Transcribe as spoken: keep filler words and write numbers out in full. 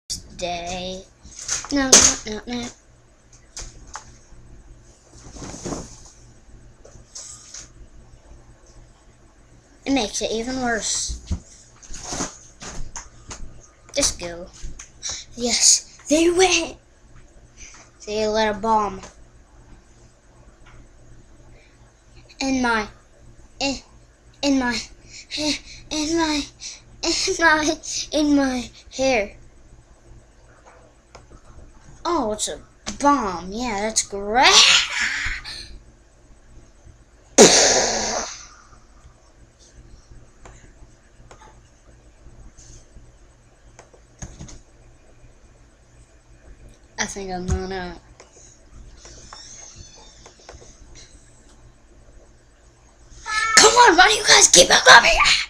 Day. No, no, no, no. It makes it even worse. Just go. Yes, they went. They let a bomb in my, in, in my, in my, in my, in my hair. Oh, it's a bomb. Yeah, that's great. I think I'm gonna. Come on, why do you guys keep up on me?